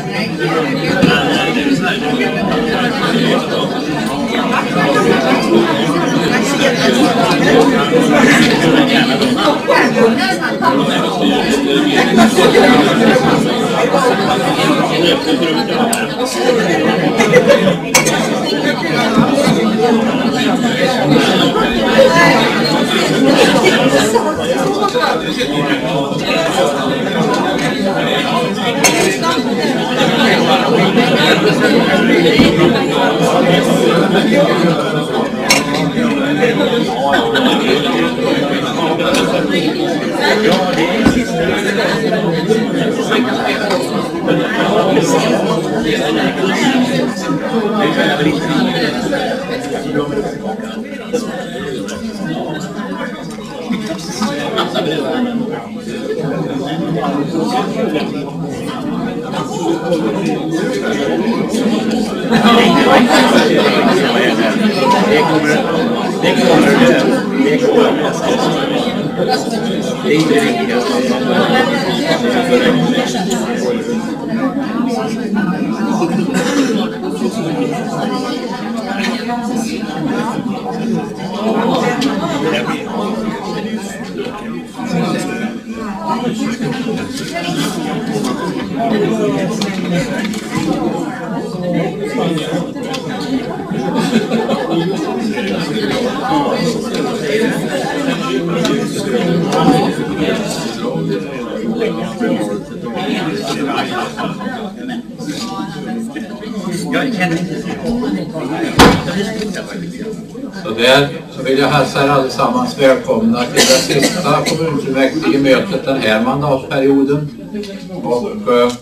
Så där så vill jag hälsa er allesammans välkomna till det sista kommunfullmäktige-mötet den här mandatperioden. Och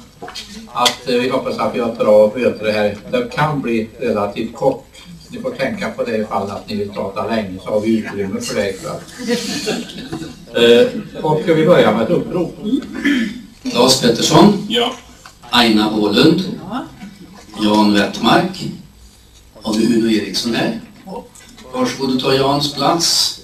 att vi hoppas att vi har ett bra möte det här. Det kan bli relativt kort. Ni får tänka på det ifall att ni vill prata länge, så har vi utrymme för det ikväll. Och vi börjar med ett upprop. Lars Pettersson. Ja. Aina Ålund. Ja. Jan Wettmark. Har vi Uno Eriksson här? Varsågod och ta Jans plats.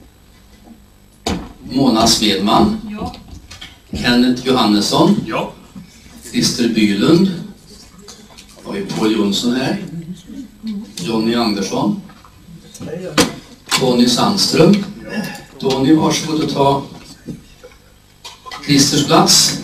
Mona Smedman. Ja. Kenneth Johannesson. Ja. Christer Bylund. Har vi Paul Jonsson här. Jonny Andersson. Tony Sandström. Tony, varsågod och ta Christers plats.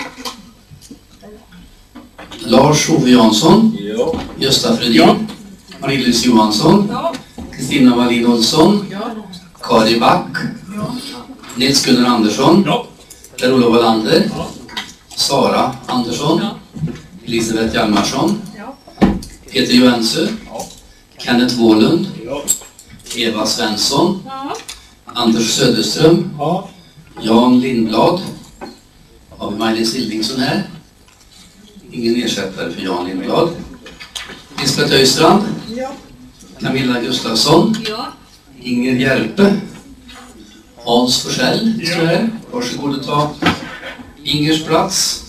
Lars Ove Jansson. Ja. Gösta Fredin. Ja. Marie-Louise Johansson. Kristina Wallin Olsson. Ja. Kari Back. Ja. Nils Gunnar Andersson. Ja. Per-Olof Wallander. Ja. Sara Andersson. Ja. Elisabeth Hjalmarsson. Ja. Peter Johansson. Ja. Kenneth Wålund. Ja. Eva Svensson. Ja. Anders Söderström. Ja. Jan Lindblad. Har vi Maj-Lis Hildingsson här. Ingen ersättare för Jan Lindblad. Lisbeth Öjstrand. Ja. Camilla Gustafsson. Ja. Inger Järpe. Hans Forsell. Ja. Så här. Varsågod och ta Ingers plats.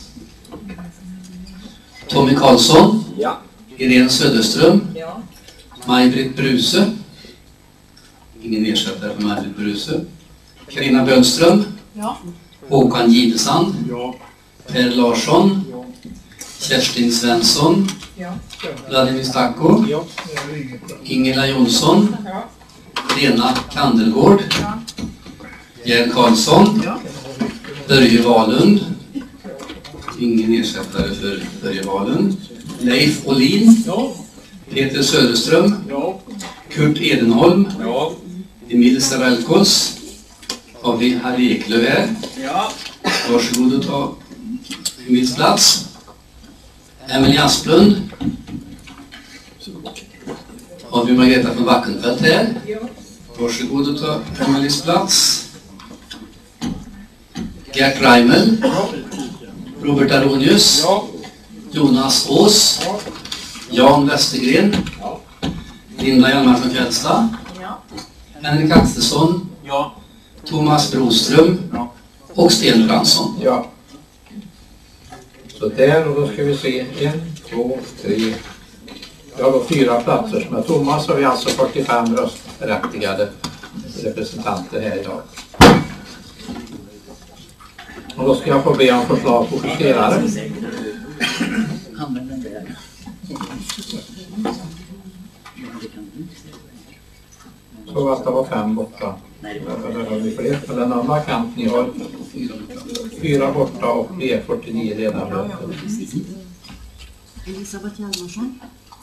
Tommy Karlsson. Ja. Irene Söderström. Ja. Maj-Britt Bruse. Ingen ersättare för Maj-Britt Bruse. Carina Bönström. Ja. Håkan Gidesand. Ja. Per Larsson. Ja. Kerstin Svensson. Ja. Vladimir Stacko. Ja. Ingela Jonsson. Ja. Lena Kandelgård. Ja. Gerd Karlsson. Ja. Börje Wahlund. Ingen ersättare för Börje Wahlund. Leif Olin. Ja. Peter Söderström. Ja. Kurt Edenholm. Ja. Emil Savelkos. Har vi Harry Eklöf här. Ja. Varsågod och ta Emils plats. Emelie Asplund. Har vi Margareta från Wackenfeldt här. Ja. Varsågod och ta Emelies plats. Gert Reimel. Ja. Robert Aronius. Ja. Jonas Ås. Ja. Jan Westergren. Ja. Linda Hjalmarsson Fjällstad. Ja. Henrik Axelsson. Ja. Thomas Broström. Ja. Och Sten Fransson. Ja. Så där, och då ska vi se. 1, 2, 3. Vi har då 4 platser som är tomma, så vi har alltså 45 röstberättigade representanter här idag. Och då ska jag få be om förslag på justerare. använda den där. Så att det var 5 borta. Eller har vi fler? För den andra kant ni har 4 borta och vi är 49 ledamöter. Elisabeth Hjalmarsson.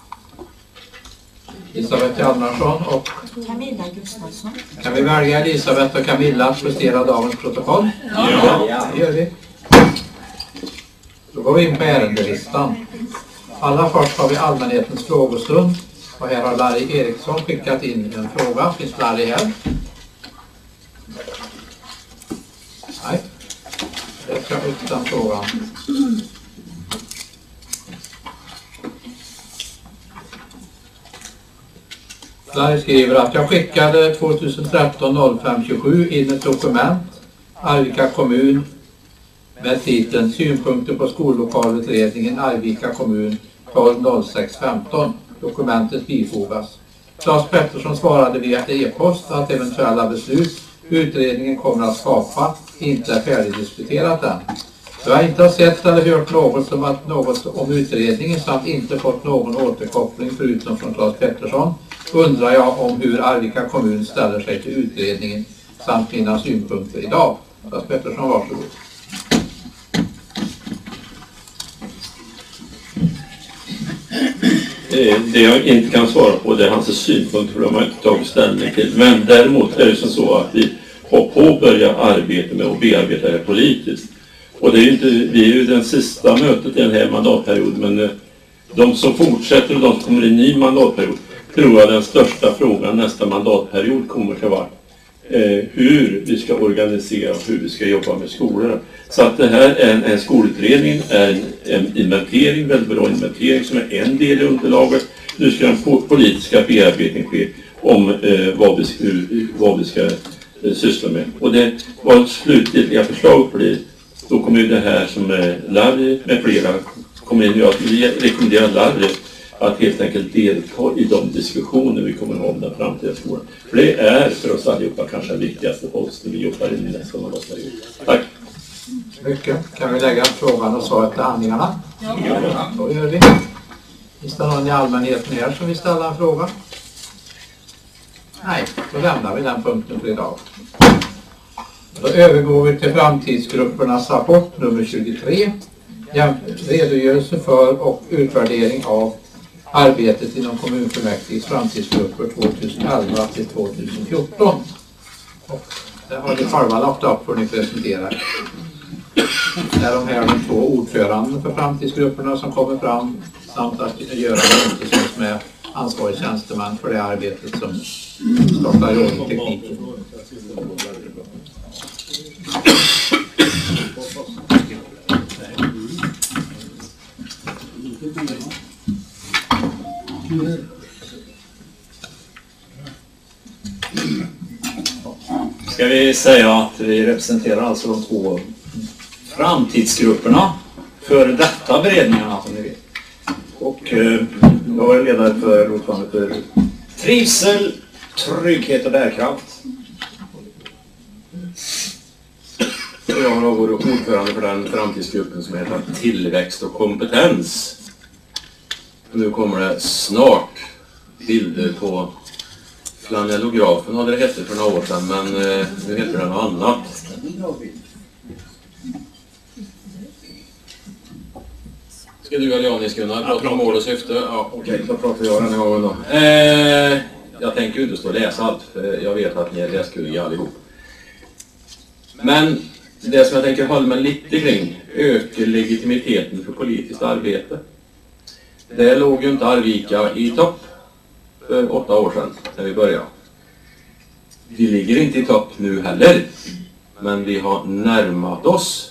Elisabeth Hjalmarsson och Camilla Gustafsson. kan vi välja Elisabeth och Camilla att justera dagens protokoll? Ja, det gör vi. Då går vi in på ärendelistan. Allra först har vi allmänhetens frågestund. Och här har Larry Eriksson skickat in en fråga. Finns Larry här? Nej. Jag ska upp den frågan. Larry skriver att jag skickade 2013-05-27 in ett dokument, Arvika kommun, med titeln Synpunkter på skollokalutredningen Arvika kommun 12-06-15. Dokumentet bifogas. Claes Pettersson svarade via e-post att eventuella beslut utredningen kommer att skapa inte är färdigdiskuterat än. Då jag inte har sett eller hört något om utredningen samt inte fått någon återkoppling förutom från Claes Pettersson undrar jag om hur Arvika kommun ställer sig till utredningen samt mina synpunkter idag. Claes Pettersson, varsågod. Det jag inte kan svara på det är hans synpunkt, för de har inte tagit ställning till. Men däremot är det så att vi har påbörjat arbete med att bearbeta det politiskt. Och det är ju inte, vi är ju den sista mötet i den här mandatperioden, men de som fortsätter och de som kommer i en ny mandatperiod tror jag den största frågan nästa mandatperiod kommer att vara hur vi ska organisera och hur vi ska jobba med skolorna. Så att det här är en skolutredning, är en inventering, väldigt bra inventering som är en del i underlaget. Nu ska en politiska bearbetning ske om vad vi ska syssla med. Och det var ett slutgiltiga förslag på det. Då kommer ju det här som Larry med flera kommer in. Jag rekommenderar Larry att helt enkelt delta i de diskussioner vi kommer att ha om den framtida skolan. För det är för oss allihopa kanske den viktigaste posten vi jobbar in i nästa mandatperiod. Tack! Mycket. Kan vi lägga frågan och svaret till handlingarna? Ja. Då gör vi. Finns det någon i allmänheten här som vill ställa en fråga? Nej, då lämnar vi den punkten för idag. Då övergår vi till framtidsgruppernas rapport nummer 23. Redogörelse för och utvärdering av arbetet inom kommunfullmäktiges framtidsgrupper 2011 till 2014. Och det har ni själva lagt upp för ni presenterar. Det är de här de 2 ordföranden för framtidsgrupperna som kommer fram samt att göra det som är ansvarig tjänsteman för det arbetet som startar i ordning tekniken. Ska vi säga att vi representerar alltså de 2 framtidsgrupperna för detta beredningarna som ni vet. Och jag är ledare för ordförande för trivsel, trygghet och bärkraft. Och jag har varit ordförande för den framtidsgruppen som heter tillväxt och kompetens. Nu kommer det snart bilder på flanellografen, hade det hette för några år sedan, men nu heter det något annat. Ska du eller jag, ni ska prata om mål och syfte? Ja, okej, då pratar jag den här gången då. Jag tänker ju inte stå och läsa allt, för jag vet att ni är läskunniga allihop. Men det som jag tänker hålla mig lite kring, öka legitimiteten för politiskt arbete. Det låg ju inte Arvika i topp för 8 år sedan när vi började. Vi ligger inte i topp nu heller, men vi har närmat oss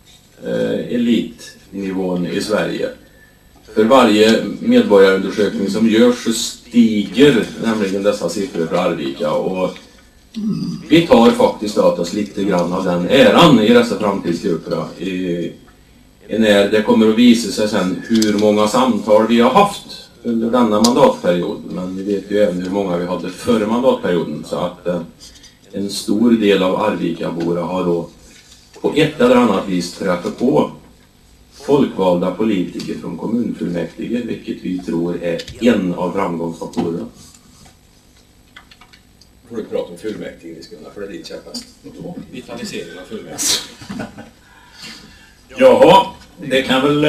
elitnivån i Sverige. För varje medborgarundersökning som görs så stiger nämligen dessa siffror för Arvika, och vi tar faktiskt åt oss lite grann av den äran i dessa framtidsgrupper. När det kommer att visa sig sen hur många samtal vi har haft under denna mandatperiod, men vi vet ju även hur många vi hade förra mandatperioden, så att en stor del av Arvika-borna har då på ett eller annat vis träffat på folkvalda politiker från kommunfullmäktige, vilket vi tror är en av framgångsfaktorerna. Får du prata om fullmäktige, för det är ditt käpphäst. Vitalisering av fullmäktige. Jaha, det kan väl...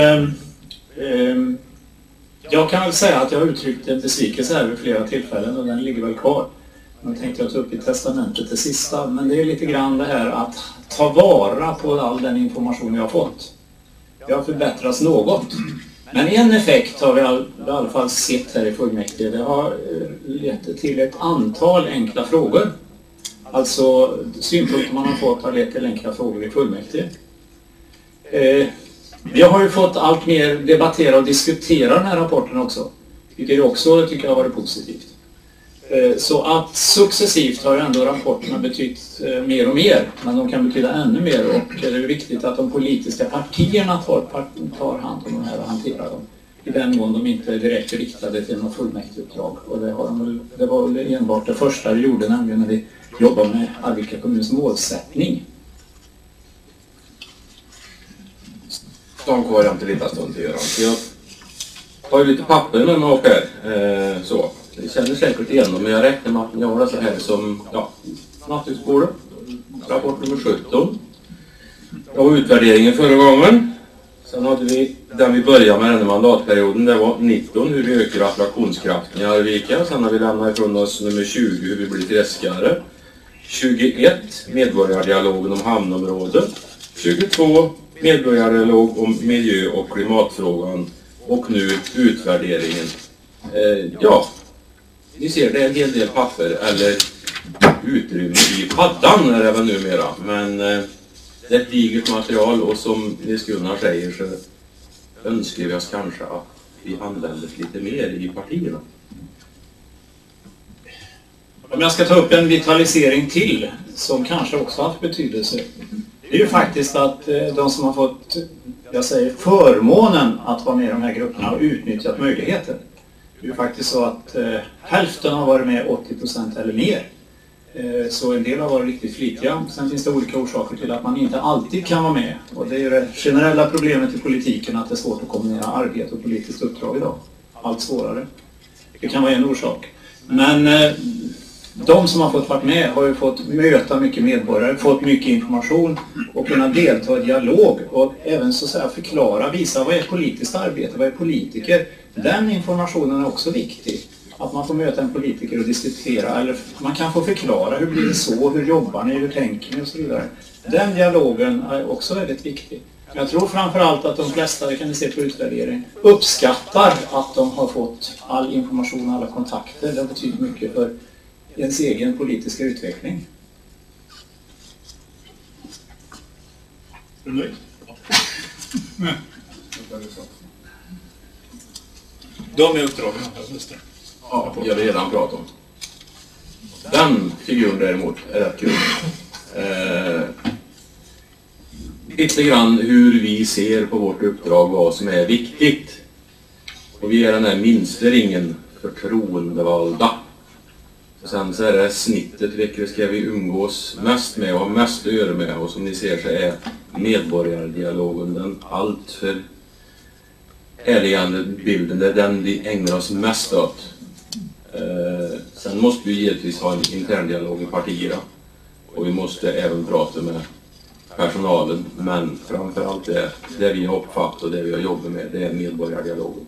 jag kan väl säga att jag har uttryckt en besvikelse här vid flera tillfällen och den ligger väl kvar. Nu tänkte jag ta upp i testamentet det sista, men det är lite grann det här att ta vara på all den information jag har fått. Det har förbättrats något. Men en effekt har vi i alla fall sett här i fullmäktige. Det har lett till ett antal enkla frågor. Alltså synpunkter man har fått har lett till enkla frågor i fullmäktige. Vi har ju fått allt mer debattera och diskutera den här rapporten också. Vilket också tycker jag har varit positivt. Så att successivt har ju ändå rapporterna betytt mer och mer. Men de kan betyda ännu mer och det är viktigt att de politiska partierna tar hand om de här och hanterar dem. I den mån de inte är direkt riktade till något fullmäktigeuppdrag. Och det var väl enbart det första vi gjorde, nämligen när vi jobbade med Arvika kommuns målsättning. De kvar jag inte lite stund till Göran. Jag har ju lite papper med mig upp här. Så. Ni känner säkert igen dem, men jag räknar med att ni har det så här som nattduksbordet. Rapport nummer 17. Det var utvärderingen förra gången. Sen hade vi den vi började med den här mandatperioden. Det var 19, hur vi ökar attraktionskraften i Arvika. Sen har vi lämnat ifrån oss nummer 20, hur vi blir träskare. 21, medborgardialogen om hamnområdet. 22, medborgardialog om miljö- och klimatfrågan. Och nu utvärderingen. Ni ser, det är en hel del papper, eller utrymme i paddan är det väl numera. Men det är ett digert material och som Nils Gunnar säger så önskar vi oss kanske att vi använder lite mer i partierna. Om jag ska ta upp en vitalisering till som kanske också har haft betydelse. Det är ju faktiskt att de som har fått, jag säger förmånen att vara med i de här grupperna har utnyttjat möjligheten. Det är ju faktiskt så att hälften har varit med 80% eller mer. Så en del har varit riktigt flitiga. Sen finns det olika orsaker till att man inte alltid kan vara med. Och det är ju det generella problemet i politiken att det är svårt att kombinera arbete och politiskt uppdrag idag. Allt svårare. Det kan vara en orsak. Men de som har fått vara med har ju fått möta mycket medborgare, fått mycket information och kunna delta i dialog och även så att säga förklara, visa vad är politiskt arbete, vad är politiker. Den informationen är också viktig. Att man får möta en politiker och diskutera, eller man kan få förklara hur blir det så, hur jobbar ni, hur tänker ni och så vidare. Den dialogen är också väldigt viktig. Jag tror framförallt att de flesta, det kan ni se på utvärdering, uppskattar att de har fått all information och alla kontakter. Det betyder mycket för ens egen politiska utveckling. Är du nöjd? Nej. De är uppdragen. Ja, jag har redan pratat om. Den figuren däremot är rätt kul. Lite grann hur vi ser på vårt uppdrag, vad som är viktigt. Och vi är den här minsta ringen förtroendevalda. Och sen så är det snittet, vilket ska vi umgås mest med och ha mest att göra med. Och som ni ser så är medborgardialogen den allt för ärligande bilden. Det är den vi ägnar oss mest åt. Sen måste vi givetvis ha en intern dialog i partierna. Och vi måste även prata med personalen. Men framförallt det vi har uppfattat och det vi har jobbat med, det är medborgardialogen.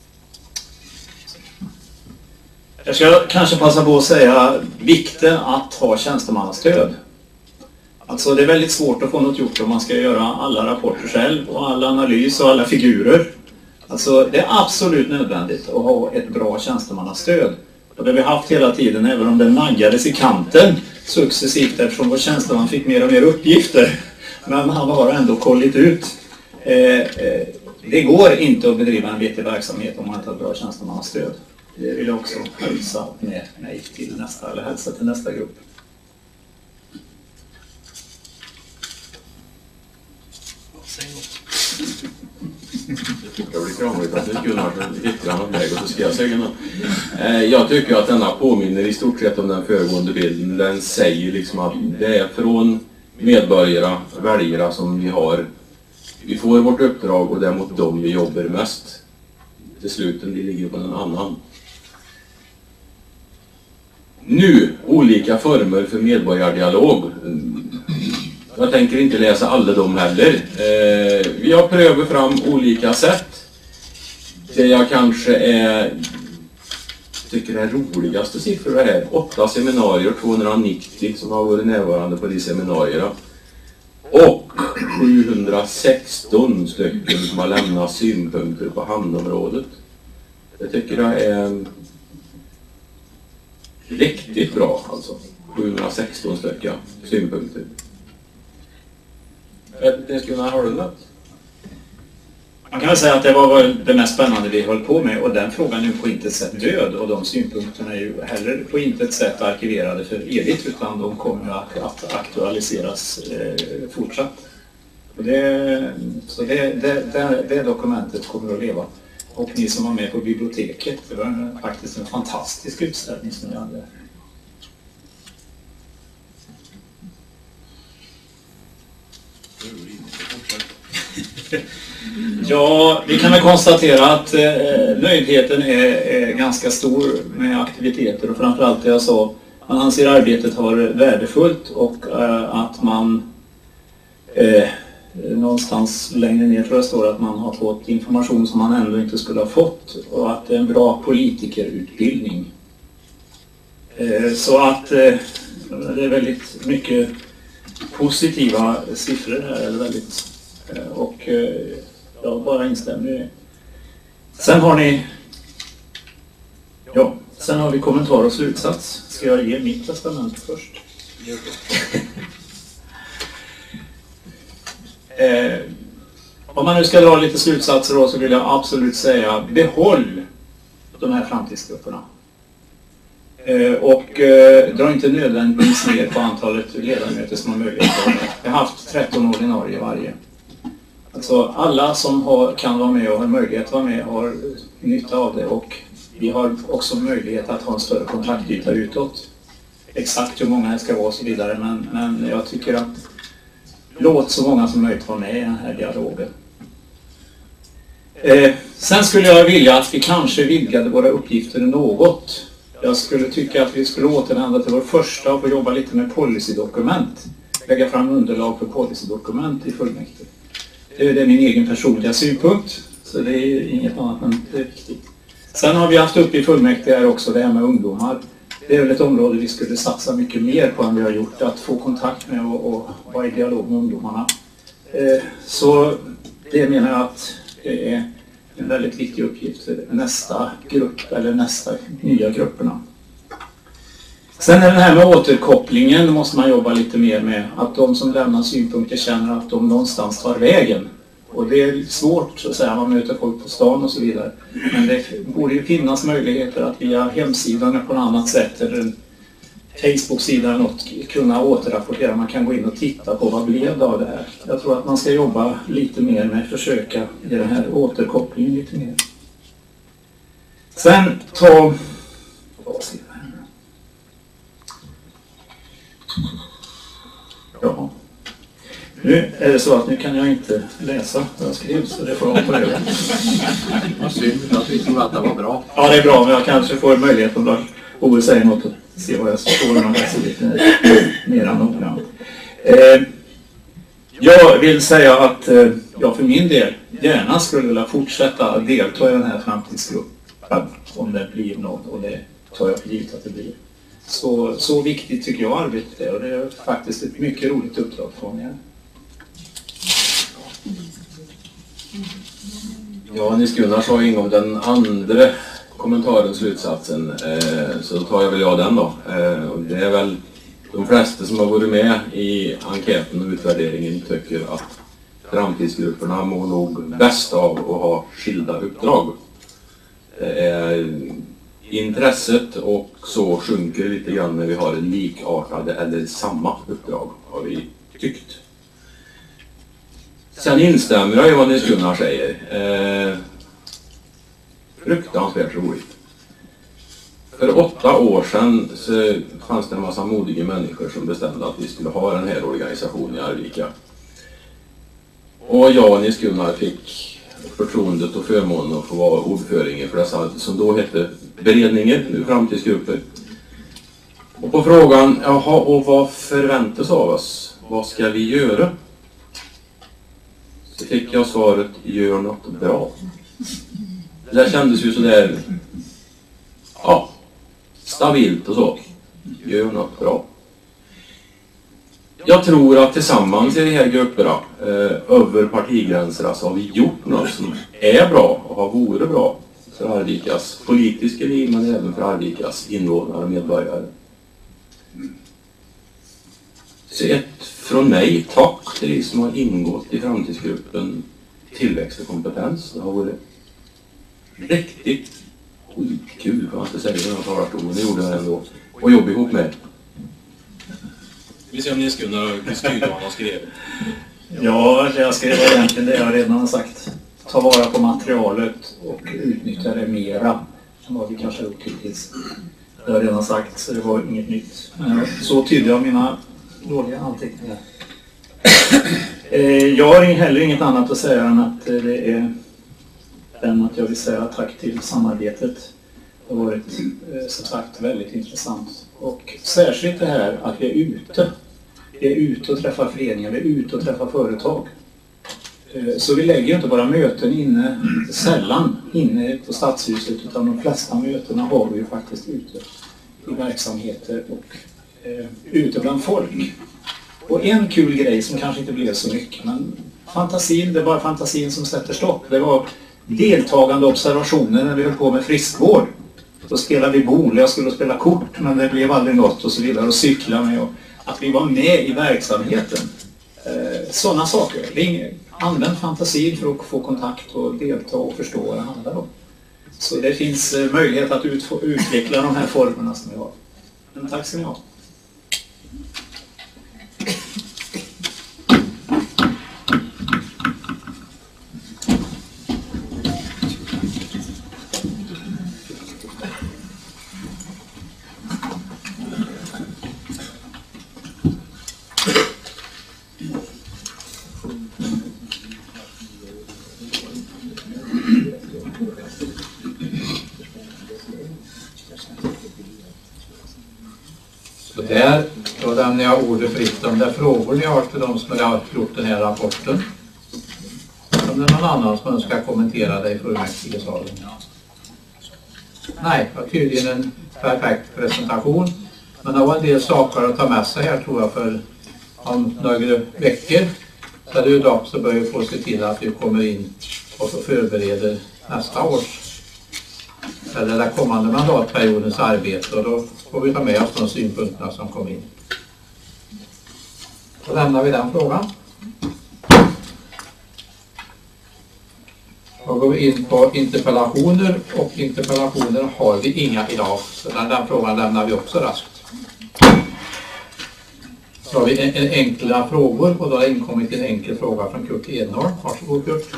Jag ska kanske passa på att säga vikten att ha tjänstemannastöd. Alltså det är väldigt svårt att få något gjort om man ska göra alla rapporter själv och all analys och alla figurer. Alltså det är absolut nödvändigt att ha ett bra tjänstemannastöd. Och det vi haft hela tiden, även om det naggades i kanten successivt eftersom vår tjänsteman fick mer och mer uppgifter. Men han har ändå kollit ut. Det går inte att bedriva en vettig verksamhet om man inte har ett bra tjänstemannastöd. Det vill jag också hälsa med mig till nästa, eller hälsa till nästa grupp. Det blir krångligt att nu Gunnar hittar han väg och så ska jag säga något. Jag tycker att denna påminner i stort sett om den föregående bilden. Den säger liksom att det är från medborgare, väljare som vi har Vi får vårt uppdrag och det är mot dem vi jobbar mest. Besluten de ligger på någon annan. Nu, olika former för medborgardialog. Jag tänker inte läsa alla dem heller. Vi har prövat fram olika sätt. Det jag kanske tycker är roligaste siffror är 8 seminarier, 290 som har varit närvarande på de seminarierna. Och 716 stycken som har lämnat synpunkter på hamnområdet. Det tycker jag är riktigt bra alltså. 716 stycken synpunkter. Det skulle man ha något. Man kan väl säga att det var det mest spännande vi höll på med, och den frågan är ju på intet sätt död, och de synpunkterna är ju heller på intet sätt arkiverade för evigt, utan de kommer att aktualiseras fortsatt. Och det dokumentet kommer att leva. Och ni som var med på biblioteket, det var faktiskt en fantastisk utställning som jag hade. Ja, vi kan väl konstatera att nöjdheten är ganska stor med aktiviteter, och framförallt det jag sa, man anser arbetet har värdefullt, och att man någonstans längre ner tror jag står att man har fått information som man ändå inte skulle ha fått, och att det är en bra politikerutbildning. Så att det är väldigt mycket positiva siffror här, eller väldigt, och jag bara instämmer i det. Sen har vi kommentar och slutsats. Ska jag ge mitt testament först? Om man nu ska dra lite slutsatser då, så vill jag absolut säga behåll de här framtidsgrupperna. Och dra inte nödvändigtvis ner på antalet ledamöter som har möjlighet att vara med. Jag har haft 13 ordinarie varje. Alltså alla som kan vara med och har möjlighet att vara med har nytta av det, och vi har också möjlighet att ha en större kontaktyta utåt. Exakt hur många det ska vara och så vidare, men jag tycker att låt så många som möjligt vara med i den här dialogen. Sen skulle jag vilja att vi kanske vidgade våra uppgifter något. Jag skulle tycka att vi skulle återvända till vår första och få jobba lite med policydokument. Lägga fram underlag för policydokument i fullmäktige. Det är min egen personliga synpunkt, så det är inget annat, men det är viktigt. Sen har vi haft upp i fullmäktige här också det här med ungdomar. Det är väl ett område vi skulle satsa mycket mer på än vi har gjort, att få kontakt med och vara i dialog med ungdomarna. Så det menar jag att det är en väldigt viktig uppgift för nästa grupp, eller nästa nya grupperna. Sen är det här med återkopplingen, måste man jobba lite mer med, att de som lämnar synpunkter känner att de någonstans tar vägen. Och det är svårt så att säga, man möter folk på stan och så vidare. Men det borde ju finnas möjligheter att via hemsidan eller på något annat sätt, eller en Facebook-sida eller något, kunna återrapportera. Man kan gå in och titta på vad blev det av det här. Jag tror att man ska jobba lite mer med att försöka ge den här återkopplingen lite mer. Sen ja. Nu är det så att nu kan jag inte läsa vad jag skrev, så det får jag hoppa över. Vad synd att vi tror att det var bra. Ja, det är bra, men jag kanske får möjlighet om Ove säger något och se vad jag står när man läser lite mer noggrant. Jag vill säga att jag för min del gärna skulle vilja fortsätta delta i den här framtidsgruppen, om det blir något, och det tar jag för givet att det blir. Så viktigt tycker jag arbetet är, och det är faktiskt ett mycket roligt uppdrag från er. Ja, Nils Gunnar sa ju om den andra kommentaren, slutsatsen, så tar jag väl den då. Och det är väl de flesta som har varit med i enkäten och utvärderingen tycker att framtidsgrupperna mår nog bäst av att ha skilda uppdrag. Det är intresset och så sjunker lite grann när vi har likartade eller samma uppdrag, har vi tyckt. Sen instämmer jag i vad Nils Gunnar säger. Fruktansvärt roligt. För 8 år sedan så fanns det en massa modiga människor som bestämde att vi skulle ha den här organisationen i Arvika. Och jag och Nils-Gunnar fick förtroendet och förmånen att få vara ordförande för dessa som då hette beredningen, nu framtidsgrupper. Och på frågan, jaha, och vad förväntas av oss? Vad ska vi göra? Så fick jag svaret, gör något bra. Det där kändes ju sådär, ja, stabilt och så. Gör något bra. Jag tror att tillsammans i de här grupperna, över partigränserna, så har vi gjort något som är bra och har vore bra för Arvikas politiska liv, men även för Arvikas invånare och medborgare. Så ett från mig tack till de som har ingått i framtidsgruppen tillväxt och kompetens. Det har varit riktigt skitkul, kan man inte säga i den här talarstolen. Det gjorde jag ändå. Och jobba ihop med. Vi ser om Nils-Gunnar skriver vad han har skrivit. Ja, jag skrev egentligen det jag redan har sagt. Ta vara på materialet och utnyttja det mera än vad vi kanske har gjort hittills. Det har jag redan sagt, så det var inget nytt. Så tydde jag mina dåliga anteckningar. Jag har heller inget annat att säga än att det är att jag vill säga tack till samarbetet. Det har varit som sagt väldigt intressant. Och särskilt det här att vi är ute. Vi är ute och träffar föreningar, vi är ute och träffar företag. Så vi lägger inte bara möten sällan inne på Stadshuset, utan de flesta mötena har vi ju faktiskt ute i verksamheter och ute bland folk. Och en kul grej som kanske inte blev så mycket, men fantasin, det är bara fantasin som sätter stopp. Det var deltagande observationer när vi höll på med friskvård. Då spelade vi bol, jag skulle spela kort, men det blev aldrig något och så vidare, och cykla med. Och att vi var med i verksamheten. Sådana saker. Använd fantasin för att få kontakt och delta och förstå vad det handlar om. Så det finns möjlighet att utveckla de här formerna som vi har. Men tack ska ni ha. Då lämnar jag ordet fritt om det är frågor ni har till de som har gjort den här rapporten. Om det är någon annan som önskar kommentera det i fullmäktigesalen. Nej, det var tydligen en perfekt presentation. Men det var en del saker att ta med sig här, tror jag, för om några veckor. Så är det ju dags att börja få se till att vi kommer in och förbereder nästa års eller den kommande mandatperiodens arbete, och då får vi ta med oss de synpunkterna som kom in. Då lämnar vi den frågan. Då går vi in på interpellationer, och interpellationer har vi inga idag, så den frågan lämnar vi också raskt. Så har vi en enkla frågor, och då har det inkommit en enkel fråga från Kurt Ednholm. Varsågod Kurt.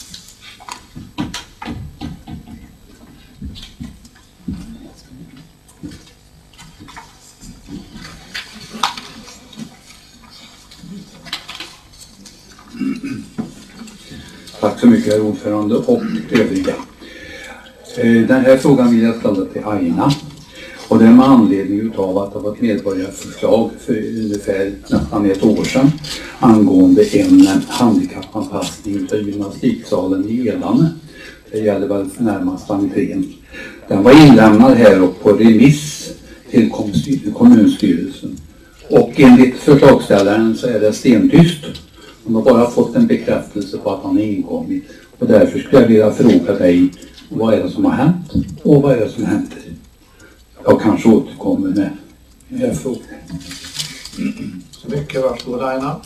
Tack så mycket, herr ordförande och övriga. Den här frågan vill jag ställa till Aina. Och det är med anledning av att det var ett medborgarförslag för ungefär nästan ett år sedan angående en handikappanpassning av gymnastiksalen i Edane. Det gäller väl närmast entrén. Den var inlämnad här och på remiss till kommunstyrelsen. Och enligt förslagsställaren så är det stentyst. Han har bara fått en bekräftelse på att han är inkommit. Och därför skulle jag vilja fråga dig, vad är det som har hänt och vad är det som händer? Jag kanske återkommer med era frågor. Så mycket, varsågod Aina.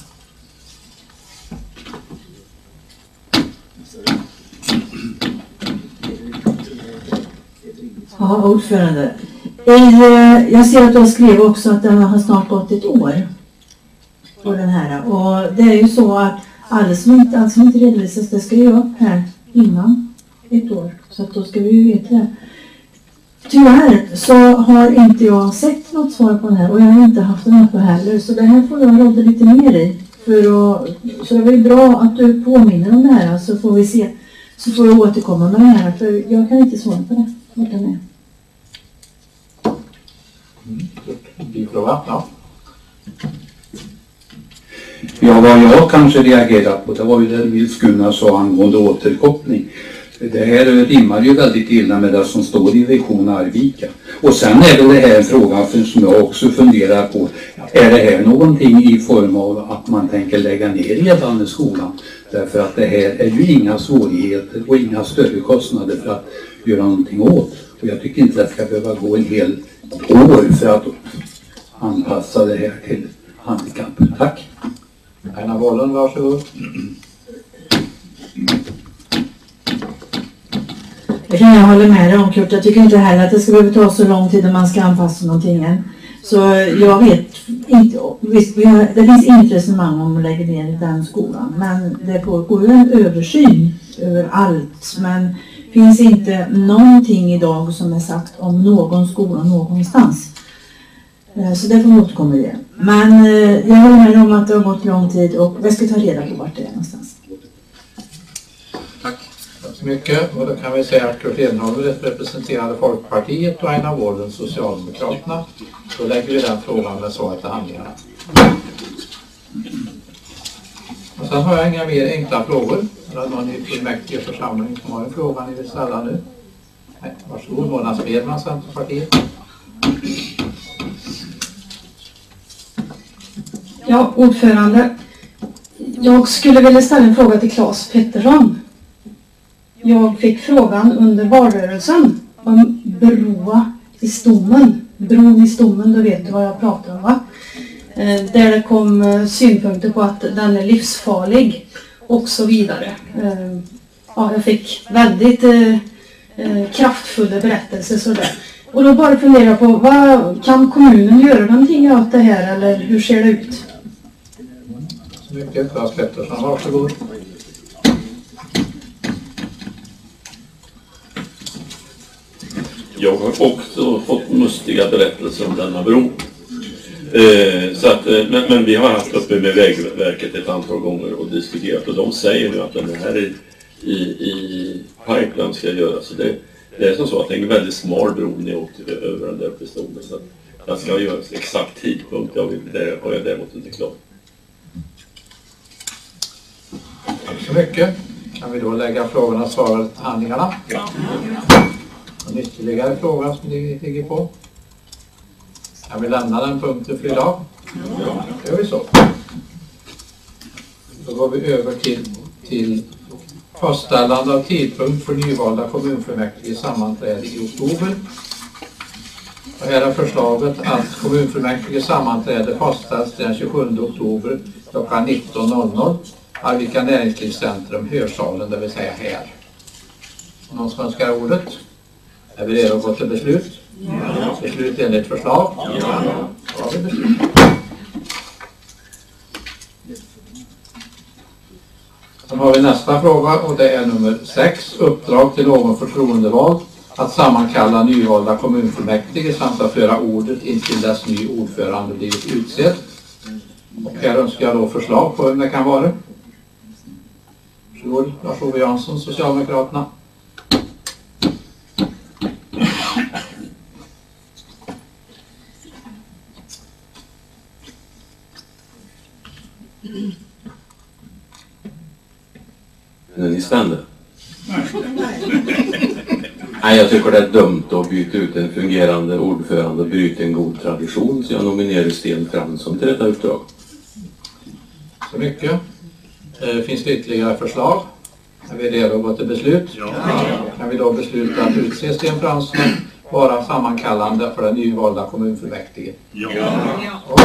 Ja, ordförande. Jag ser att du har skrivit också att det har snart gått ett år på den här. Och det är ju så att allt som inte redovisas, det ska ju upp här innan ett år. Så att då ska vi ju veta det. Tyvärr så har inte jag sett något svar på den här, och jag har inte haft den uppe heller. Så det här får jag råda lite mer i. Så det var ju bra att du påminner om det här, så får vi se. Så får jag återkomma med det här, för jag kan inte svara på det. Vad kan det? Bifråga, ja. Ja, vad jag kanske reagerat på, det var ju det Nils Gunnar sa angående återkoppling. Det här rimmar ju väldigt illa med det som står i Vision Arvika. Och sen är väl det här en fråga som jag också funderar på. Är det här någonting i form av att man tänker lägga ner redan i skolan? Därför att det här är ju inga svårigheter och inga större kostnader för att göra någonting åt. Och jag tycker inte det ska behöva gå en hel år för att anpassa det här till handikappen. Tack. Aina Wollund, varsågod. Det kan jag hålla med dig om, Kurt. Jag tycker inte heller att det ska behöva ta så lång tid om man ska anpassa någonting än. Så jag vet inte, visst, det finns inget resonemang om att lägga ner den skolan. Men det pågår ju en översyn över allt. Men finns inte någonting idag som är sagt om någon skola någonstans. Så det får vi återkomma i det. Men jag håller med om att det har gått lång tid och vi ska ta reda på vart det är någonstans. Tack så mycket. Och då kan vi säga att Kurt Enholm representerade Folkpartiet och Aina Wollund Socialdemokraterna. Då lägger vi den frågan med svaret till handlingarna. Och sen har jag inga mer enkla frågor. Är det någon i fullmäktige församling som har en fråga ni vill ställa nu? Nej, varsågod. Mona Smedman, Centerpartiet. Ja, ordförande. Jag skulle vilja ställa en fråga till Claes Pettersson. Jag fick frågan under valrörelsen om Broa i Stommen. Bron i Stommen, då vet du vad jag pratar om, va? Där det kom synpunkter på att den är livsfarlig och så vidare. Ja, jag fick väldigt kraftfulla berättelser sådär. Och då bara fundera på, vad kan kommunen göra någonting åt det här, eller hur ser det ut? Så mycket. Claes Pettersson, varsågod. Jag har också fått mustiga berättelser om denna bro. Men vi har haft uppe med Vägverket ett antal gånger och diskuterat, och de säger nu att den här i pipeline ska göras. Så det är som så att det är en väldigt smal bro ner över den där uppe i Stolen. Så att den ska göras exakt tidpunkt, det har jag däremot inte klart. Tack så mycket. Kan vi då lägga frågorna och svara till handlingarna? Ja. En ytterligare fråga som ligger på. Kan vi lämna den punkten för idag? Ja. Det gör vi så. Då går vi över till fastställande av tidpunkt för nyvalda kommunfullmäktige sammanträde i oktober. Och här är förslaget att kommunfullmäktige sammanträde fastställs den 27 oktober klockan 19.00. Arvika Näringslivscentrum, Hörsalen, det vill säga här. Någon som önskar ordet? Är vi redo att gå till beslut? Ja. Beslut enligt förslag? Ja. Då har vi beslut. Sen har vi nästa fråga, och det är nummer 6. Uppdrag till någon förtroendevald att sammankalla nyvalda kommunfullmäktige samt att föra ordet intill dess ny ordförande blivit utsedd. Och här önskar jag då förslag på vem det kan vara. Varsågod, Lars-Ove Jansson, Socialdemokraterna. Är ni spända? Nej, jag tycker det är dumt att byta ut en fungerande ordförande och bryta en god tradition, så jag nominerar Sten Fransson till detta uppdrag. Så mycket. Finns det ytterligare förslag? Är vi redo att gå till beslut? Ja. Kan vi då besluta att utse Sten Fransson vara sammankallande för den nyvalda kommunfullmäktige? Ja. Och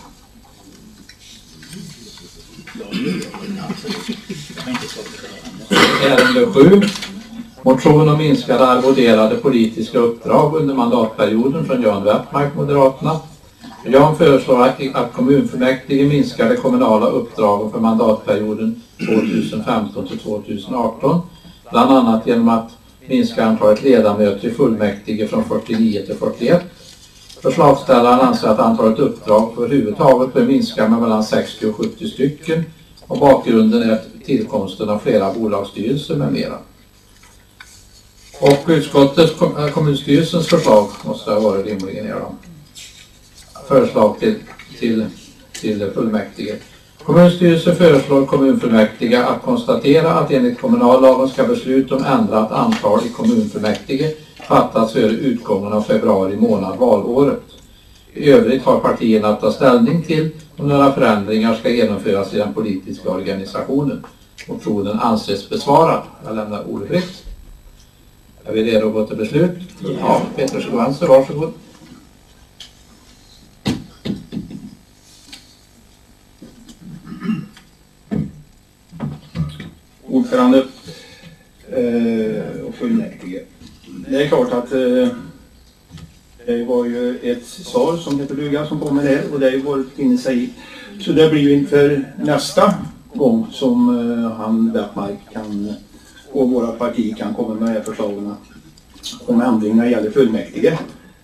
ärende 7. Motion om minskade arvoderade politiska uppdrag under mandatperioden från Jan Weppmark, Moderaterna. Jan föreslår att kommunfullmäktige minskar de kommunala uppdragen för mandatperioden 2015 till 2018. Bland annat genom att minska antalet ledamöter i fullmäktige från 49 till 41. Förslagsställaren anser att antalet uppdrag överhuvudtaget bör minska med mellan 60 och 70 stycken och bakgrunden är tillkomsten av flera bolagsstyrelser med mera. Och utskottets, kommunstyrelsens förslag måste ha varit rimligen förslag till fullmäktige. Kommunstyrelsen föreslår kommunfullmäktige att konstatera att enligt kommunallagen ska beslut om ändrat antal i kommunfullmäktige fattas före utgången av februari månad valåret. I övrigt har partierna att ta ställning till om några förändringar ska genomföras i den politiska organisationen. Motionen anses besvarad. Jag lämnar ordet fritt. Är vi redo att gå till beslut? Ja, Peter Johansson, varsågod. Ordförande och fullmäktige. Det är klart att det var ju ett svar som heter duga som kommer där och det är ju varit inne sig i. Så det blir ju inför nästa gång som han Westmark kan och våra parti kan komma med förslagen om ändring när det gäller fullmäktige.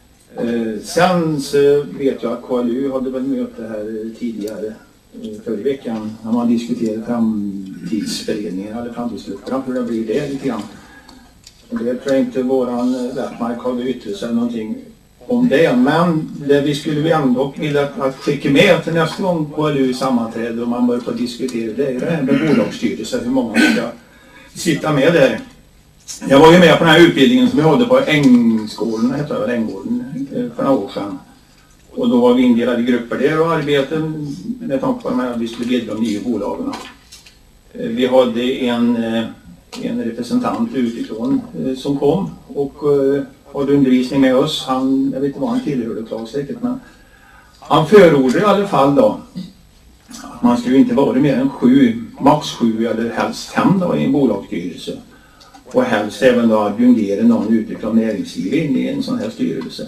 Sen så vet jag att KLU hade väl möte här tidigare förra veckan när man diskuterade framtidsberedningen eller framtidsgrupperna, hur det blir det lite grann. Och det tror jag inte våran Westmark har yttrat sig någonting om det, men det vi skulle ändå vilja att skicka med till nästa gång KLU sammanträder och man börjar på att diskutera det är det här med bolagsstyrelse, hur många ska sitta med där. Jag var ju med på den här utbildningen som vi hade på Ängsgården, heter det väl Ängsgården, för några år sedan. Och då var vi indelade i grupper där och arbetade med tanke på att vi skulle bilda de nya bolagen. Vi hade en representant utifrån som kom och hade undervisning med oss. Jag vet inte vad han tillhörde Claes säkert, men han förordade i alla fall då att man skulle inte vara mer än 7, max 7 eller helst 5 då i en bolagsstyrelse. Och helst även då adjungera någon utifrån näringslivet in i en sån här styrelse.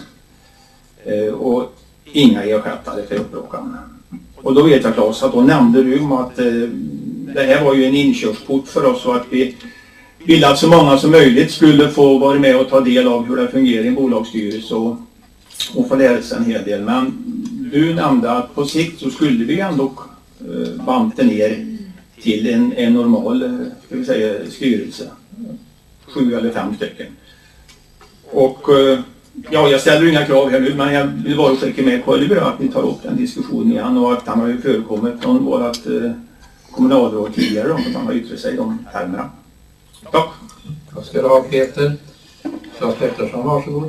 Och inga ersättare för uppråkan. Och då vet jag Claes att då nämnde du om att det här var ju en inkörsport för oss och att vi ville att så många som möjligt skulle få vara med och ta del av hur det fungerar i en bolagsstyrelse och få lära sig en hel del. Men du nämnde att på sikt så skulle vi ändå banta ner till en normal ska vi säga, styrelse. 7 eller 5 stycken. Och ja, jag ställer inga krav här nu, men jag vill bara skicka med KLU att vi tar upp den diskussionen igen och att han har ju förekommit från vårat kommunalråd tidigare om att han har yttrat sig i de termerna. Tack. Vad ska du ha Peter? Claes Pettersson, varsågod.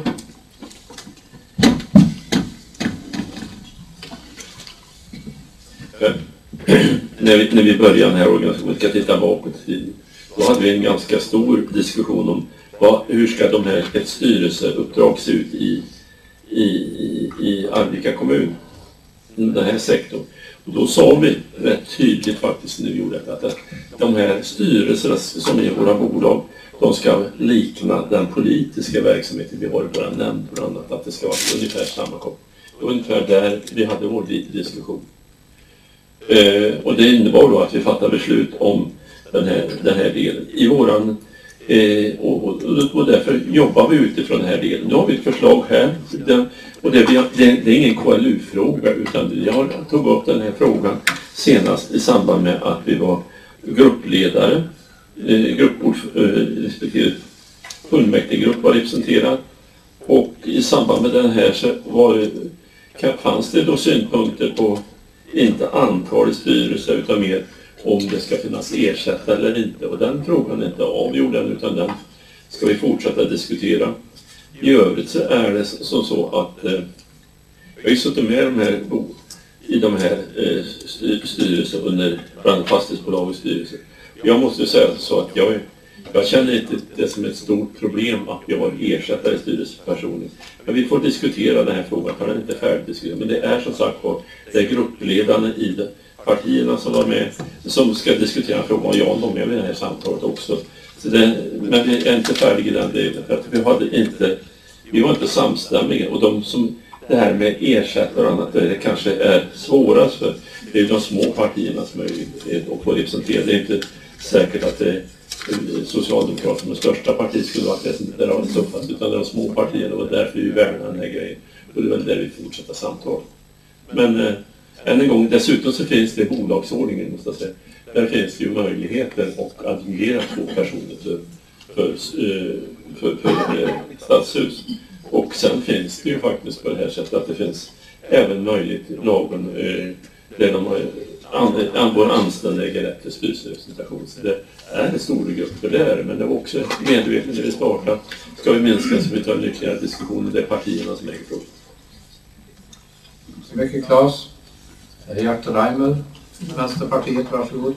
När vi började den här organisationen, ska titta bakåt i tiden, då hade vi en ganska stor diskussion om hur ska de här ett styrelseuppdrag se ut i Arvika kommun, den här sektorn. Och då sa vi rätt tydligt faktiskt när vi gjorde det, att de här styrelserna som är våra bolag, de ska likna den politiska verksamheten vi har i våra nämnd och annat, att det ska vara ungefär samma koppling. Det var ungefär där vi hade vår diskussion. Och det innebar då att vi fattade beslut om den här delen i våran och därför jobbar vi utifrån den här delen. Nu har vi ett förslag här och det är ingen KLU-fråga utan jag tog upp den här frågan senast i samband med att vi var gruppledare, respektive fullmäktigegrupp var representerad och i samband med den här så fanns det då synpunkter på inte antalet styrelser utan mer om det ska finnas ersättare eller inte. Och den frågan är inte avgjord än utan den ska vi fortsätta diskutera. I övrigt så är det så att jag har ju suttit med i de här styrelser under bland fastighetsbolagets styrelse. Jag måste säga så att jag känner inte det som ett stort problem att vi har ersättare i styrelsepersoner. Men vi får diskutera den här frågan, för den är inte färdigdiskuterad. Men det är som sagt på det är gruppledarna i partierna som var med, som ska diskutera frågan och jag var med i det här samtalet också. Så men vi är inte färdiga i den delen, för att vi var inte samstämmiga och det här med ersättare och annat, det kanske är svårast för det är de små partierna som är att få representera. Det är inte säkert att det Socialdemokraterna, det största partiet, skulle vara det där har det tuffast, utan det är de små partierna och därför vi värnar den här grejen. Och det är väl där vi fortsätter samtal. Men än en gång, dessutom så finns det bolagsordningen, måste jag säga. Där finns det ju möjligheter att adjungera 2 personer för stadshus. Och sen finns det ju faktiskt på det här sättet att det finns även möjligt lagen där de vår anställda äger rätt till styrelserepresentation. Så det är stora grupper där, men det var också medvetet när vi startar. Ska vi minska så vi tar en ytterligare diskussion, det är partierna som äger frågan. Så mycket Claes. Gert Reimel, Vänsterpartiet, varsågod.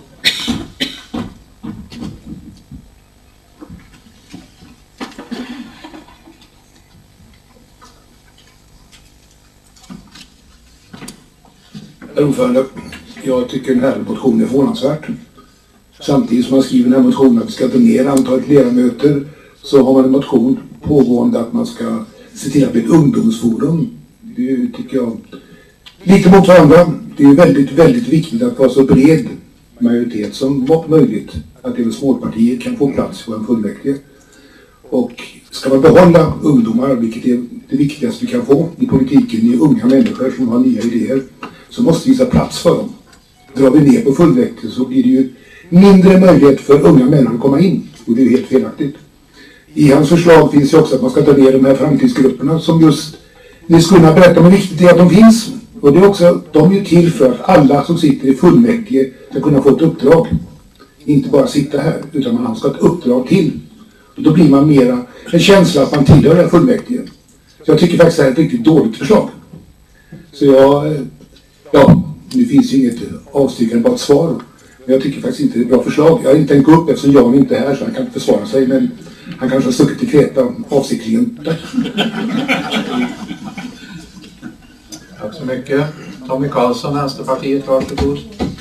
Herr ordförande, jag tycker den här motionen är förvånansvärt. Samtidigt som man skriver den här motionen att vi ska dra ner antalet ledamöter, så har man en motion pågående att man ska se till att bli ett ungdomsforum. Det tycker jag lite mot varandra. Det är väldigt, väldigt viktigt att vara så bred majoritet som möjligt. Att även småpartier kan få plats på en fullmäktige. Och ska man behålla ungdomar, vilket är det viktigaste vi kan få i politiken, det är unga människor som har nya idéer, så måste vi visa plats för dem. Drar vi ner på fullmäktige så blir det ju mindre möjlighet för unga människor att komma in. Och det är helt felaktigt. I hans förslag finns ju också att man ska ta ner de här framtidsgrupperna som just ni skulle kunna berätta om hur viktigt det är att de finns. Och det är också, de är ju till för att alla som sitter i fullmäktige ska kunna få ett uppdrag. Inte bara sitta här, utan man ska ha ett uppdrag till. Och då blir man mera en känsla att man tillhör det här fullmäktige. Så jag tycker faktiskt att det är ett riktigt dåligt förslag. Så nu finns ju inget avstyrkande på ett svar. Men jag tycker faktiskt inte det är ett bra förslag. Jag har inte tänkt gå upp eftersom Jan inte är här så han kan inte försvara sig. Men han kanske har stuckit till Kreta avsiktligen. Tack. Tack så mycket. Tommy Karlsson, Vänsterpartiet, varsågod.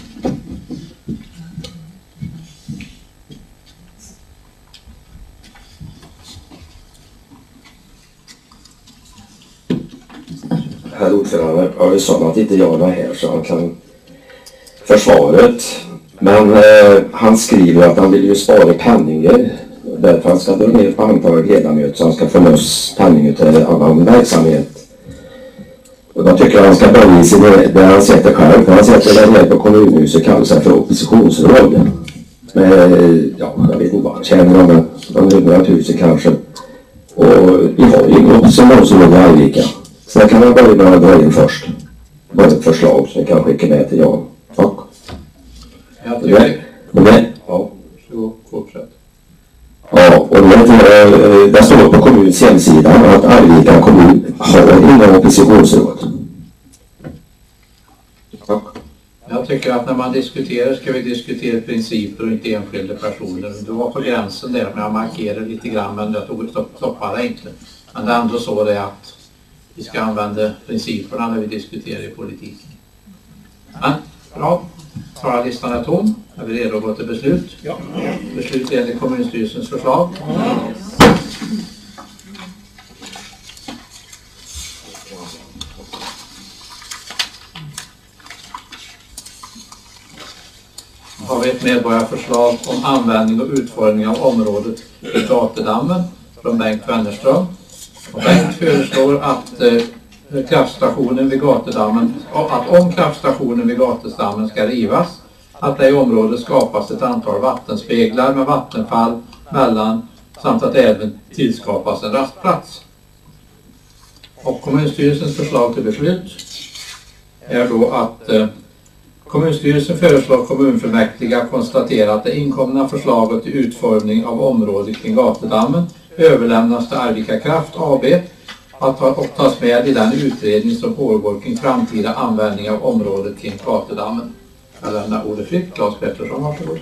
Herr ordförande, jag är sån att inte jag är här så han kan försvaret. Men han skriver att han vill ju spara penningar. Därför han ska dra ner på antalet ledamöter så han ska få lös penningar till annan verksamhet. Och då tycker jag han ska börja i sin där han sätter själv. För han sätter där nere på kommunhuset kallar sig för oppositionsråd. Jag vet inte vad han tjänar om 100 000 kanske. Och vi har ju ingen oppositionsråd i Arvika. Sen kan man börja dra in först. Bara ett förslag så jag kan skicka med till Jan. Tack. Jag tycker Ja. Så fortsätt. Ja, och det står på kommunens hemsida att Arvika kommun har inga oppositionsråd. Tack. Jag tycker att när man diskuterar ska vi diskutera principer och inte enskilda personer. Du var på gränsen där, men jag markerade lite grann, men jag stoppade inte. Men det är ändå så det är att vi ska använda principerna när vi diskuterar i politiken. Men, bra. Talarlistan är tom. Är vi redo att gå till beslut? Ja. Beslut enligt kommunstyrelsens förslag. Har vi ett medborgarförslag om användning och utformning av området i Gatedammen från Bengt Wennerström. Och Bengt föreslår att kraftstationen vid Gatedammen, om kraftstationen vid Gatedammen ska rivas, att det i området skapas ett antal vattenspeglar med vattenfall mellan samt att även tillskapas en rastplats. Och kommunstyrelsens förslag till beslut är då att kommunstyrelsen föreslår kommunfullmäktige att konstatera att det inkomna förslaget till utformning av området kring Gatedammen överlämnas till Arvika Kraft AB och tas med i den utredning som pågår kring framtida användning av området kring Gatedammen. Jag lämnar ordet fritt. Claes Pettersson, varsågod.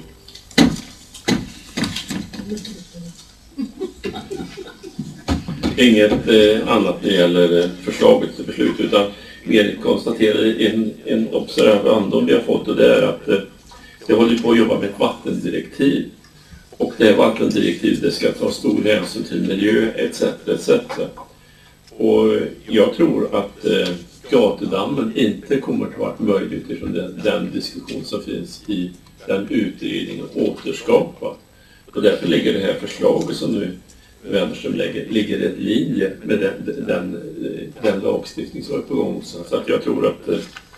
Inget annat när det gäller förslaget till beslut, utan mer konstaterar en observandum vi har fått, och det är att det håller på att jobba med ett vattendirektiv. Och det vattendirektivet det ska ta stor hänsyn till miljö etc. etc. Och jag tror att Gatedammen inte kommer att vara möjligt utifrån den diskussion som finns i den utredningen återskapa. Och därför ligger det här förslaget som nu Wennerström ligger i linje med den lagstiftning som är på gång. Så att jag tror att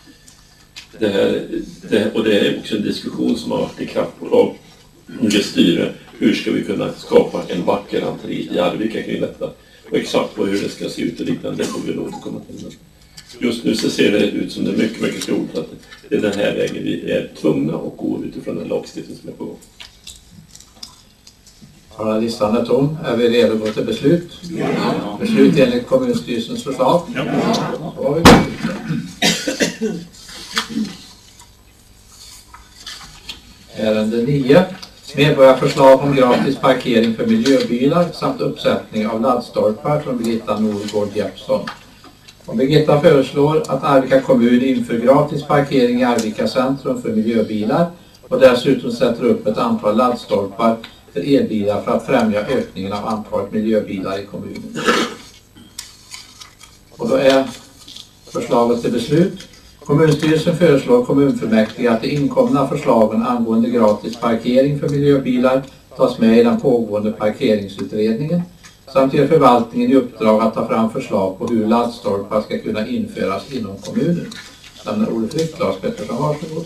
och det är också en diskussion som har varit i kraftbolag det styre. Hur ska vi kunna skapa en vacker entré i Arvika kring detta? Och exakt hur det ska se ut och liknande, det får vi återkomma till. Just nu så ser det ut som det är mycket, mycket troligt att det är den här vägen vi är tvungna att gå utifrån den lagstiftning som är på gång. Har listan är tom. Är vi redo att gå till beslut? Ja. Beslut enligt kommunstyrelsens förslag? Ja. Så har vi beslut. Ärende 9. Medborgarförslag om gratis parkering för miljöbilar samt uppsättning av laddstolpar från Birgitta Nordgård Jeppsson. Och Birgitta föreslår att Arvika kommun inför gratis parkering i Arvika centrum för miljöbilar och dessutom sätter upp ett antal laddstolpar för elbilar för att främja ökningen av antalet miljöbilar i kommunen. Och då är förslaget till beslut. Kommunstyrelsen föreslår kommunfullmäktige att de inkomna förslagen angående gratis parkering för miljöbilar tas med i den pågående parkeringsutredningen samt ger förvaltningen i uppdrag att ta fram förslag på hur laddstolpar ska kunna införas inom kommunen. Lämnar ordet fritt. Claes Pettersson, varsågod.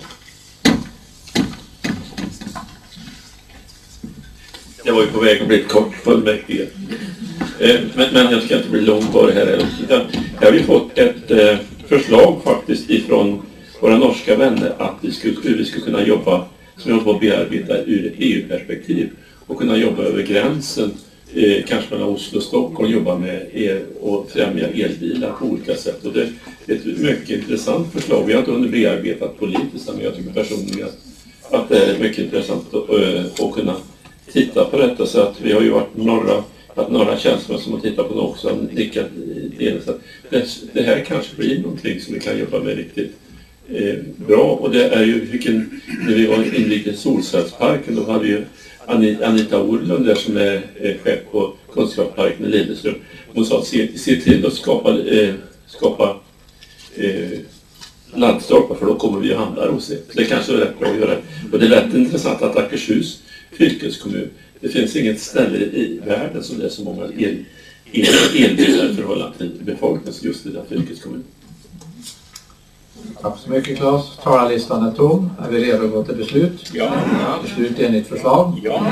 Jag var ju på väg att bli ett kort fullmäktige. Men jag ska inte bli långvarig här. Jag har ju fått ett förslag faktiskt ifrån våra norska vänner att hur vi skulle kunna jobba, som jag håller på att bearbeta ur ett EU-perspektiv och kunna jobba över gränsen, kanske mellan Oslo och Stockholm, jobba med och främja elbilar på olika sätt. Och det är ett mycket intressant förslag. Vi har inte hunnit bearbetat politiskt, men jag tycker personligen att det är mycket intressant att kunna titta på detta. Så att vi har ju varit några tjänstemän som har tittat på det också, en lyckad del. Så det här kanske blir någonting som vi kan jobba med riktigt bra. Och det är ju, när vi var inne i Solcellsparken, då hade ju Anita Orlund där som är chef på Kunskapsparken i Lilleström. Hon sa att se till att skapa landstolpar, för då kommer vi att handla hos er. Det kanske är rätt bra att göra. Och det är rätt intressant att Akershus fylkeskommun, det finns inget ställe i världen som det är så många elbilar i förhållande till befolkningen just i den fylkeskommunen. Tack så mycket, Claes. Talarlistan är tom. Är vi redo att gå till beslut? Ja. Beslut enligt förslag? Ja.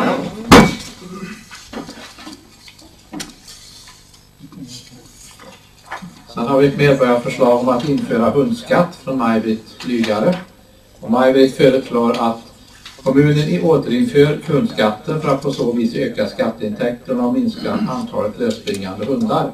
Sen har vi ett medborgarförslag om att införa hundskatt från Maj-Britt Flygare. Och Maj-Britt föreslår att kommunen återinför hundskatten för att på så vis öka skatteintäkterna och minska antalet lösspringande hundar.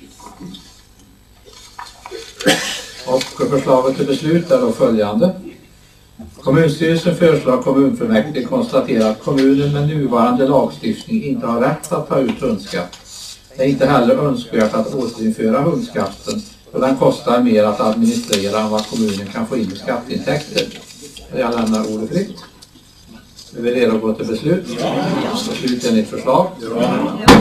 Och förslaget till beslut är då följande. Kommunstyrelsen föreslår att kommunfullmäktige konstaterar att kommunen med nuvarande lagstiftning inte har rätt att ta ut hundskatt. Det är inte heller önskvärt att återinföra hundskatten, då den kostar mer att administrera än vad kommunen kan få in i skatteintäkter. Jag lämnar ordet fritt. Är vi redo att gå till beslut? Ja. Beslut enligt förslag? Ja.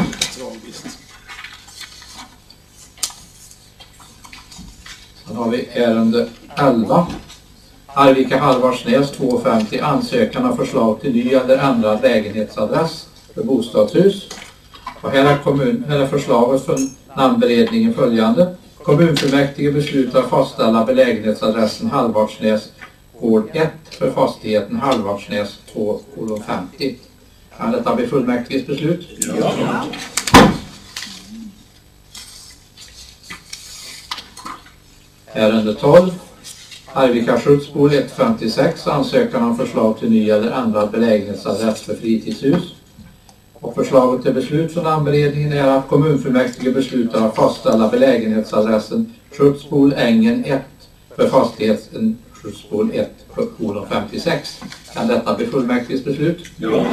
Sen har vi ärende 11. Arvika Halvarsnäs 250, ansökan av förslag till ny eller ändrad lägenhetsadress för bostadshus. Och här är förslaget från namnberedningen följande. Kommunfullmäktige beslutar fastställa belägenhetsadressen Halvarsnäs gård 1 för fastigheten Halvarsnäs 2:50. Kan detta bli fullmäktiges beslut? Ja. Ärende 12. Arvika Skjutsbol 156, ansökan om förslag till ny eller ändrad belägenhetsadress för fritidshus. Och förslaget till beslut från namnberedningen är att kommunfullmäktige beslutar att fastställa belägenhetsadressen Skjutsbol Ängen 1 för fastigheten Skjutsbol 1:56. Kan detta bli fullmäktiges beslut? Ja.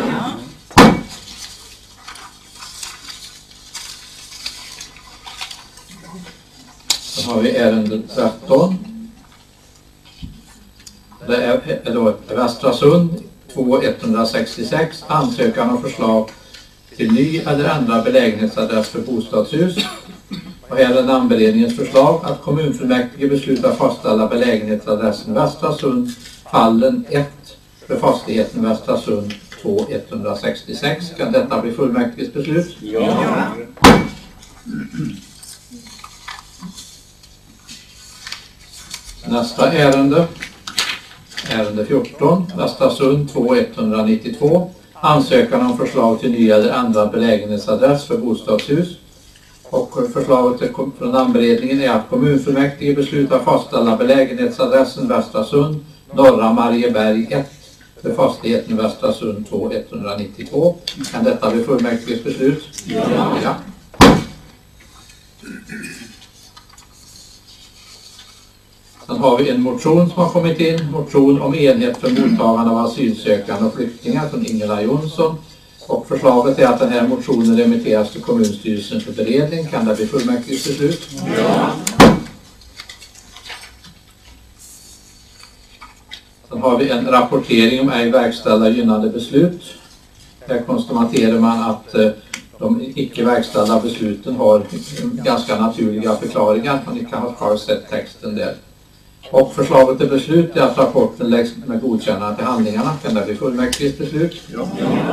Då har vi ärende 13. Det är då Västra Sund 2166, ansökan om förslag till ny eller ändrad belägenhetsadress för bostadshus. Och här är namnberedningens förslag att kommunfullmäktige beslutar fastställa belägenhetsadressen Västra Sund Fallen 1 för fastigheten Västra Sund 2-166. Kan detta bli fullmäktiges beslut? Ja. Nästa ärende. Ärende 14. Västersund 2-192. Ansökan om förslag till ny eller ändrad belägenhetsadress för bostadshus. Och förslaget från namnberedningen är att kommunfullmäktige beslutar fastställa belägenhetsadressen Västersund, Norra Marieberg 1 för fastigheten Västersund 2-192. Kan detta bli fullmäktiges beslut? Ja. Sen har vi en motion som har kommit in. Motion om enhet för mottagande av asylsökande och flyktingar från Ingela Jonsson. Och förslaget är att den här motionen remitteras till kommunstyrelsen för beredning. Kan det bli fullmäktiges beslut? Ja. Sen har vi en rapportering om ej verkställda gynnande beslut. Där konstaterar man att de icke verkställda besluten har ganska naturliga förklaringar. Man kan ha själv sett texten där. Och förslaget till beslut är att rapporten läggs med godkännande till handlingarna. Kan det bli fullmäktiges beslut? Ja.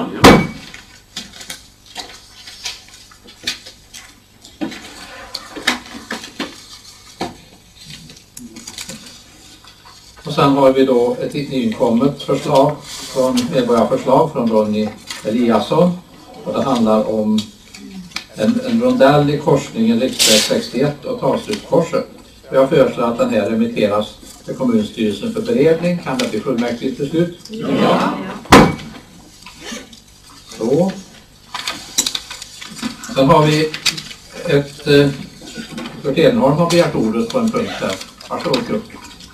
Och sen har vi då ett nykommet förslag från medborgarförslag från Ronny Eliasson. Och det handlar om en rondell i korsningen riksväg 61 och Talslutskorset. Jag föreslår att den här remitteras till kommunstyrelsen för beredning. Kan det bli fullmäktigt beslut? Ja. Så. Sen har vi Kurt Edenholm har begärt ordet på en punkt här. Varsågod Kurt.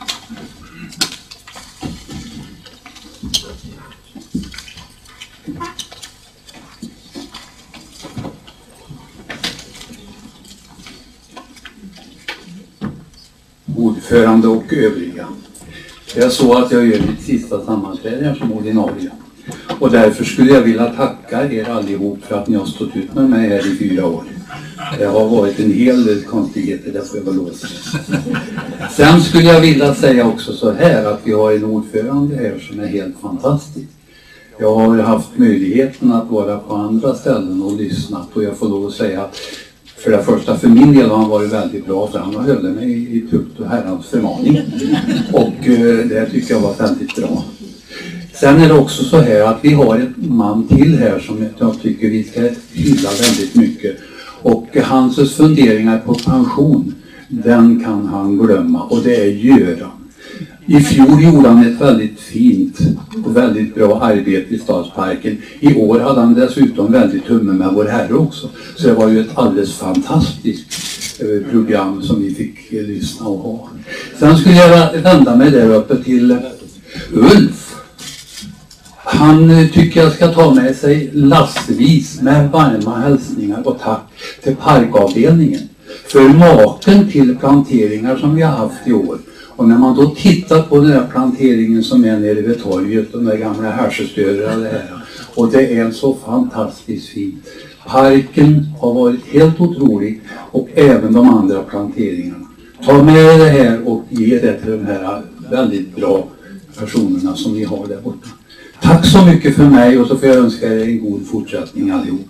Ordförande och övriga. Jag såg att jag gör mitt sista sammanträde här som ordinarie. Och därför skulle jag vilja tacka er allihop för att ni har stått ut med mig här i 4 år. Det har varit en hel del konstigheter, det får jag väl lov att säga. Sen skulle jag vilja säga också så här att vi har en ordförande här som är helt fantastisk. Jag har haft möjligheten att vara på andra ställen och lyssna, och jag får lov att säga att för det första, för min del har han varit väldigt bra, för han har hållit mig i tukt och herrans förmaning. Och det tycker jag var väldigt bra. Sen är det också så här att vi har ett man till här som jag tycker vi ska hylla väldigt mycket. Och hans funderingar på pension, den kan han glömma, och det är Göran. I fjol gjorde han ett väldigt fint och väldigt bra arbete i Stadsparken. I år hade han dessutom väldigt tumme med vår herre också. Så det var ju ett alldeles fantastiskt program som vi fick lyssna och ha. Sen skulle jag vända mig där uppe till Ulf. Han tycker jag ska ta med sig lastvis med varma hälsningar och tack till parkavdelningen. För maken till planteringar som vi har haft i år. Och när man då tittar på den där planteringen som är nere vid torget, de där gamla härsestöder och det här. Och det är så fantastiskt fint. Parken har varit helt otrolig, och även de andra planteringarna. Ta med det här och ge det till de här väldigt bra personerna som vi har där borta. Tack så mycket för mig, och så får jag önska er en god fortsättning allihop.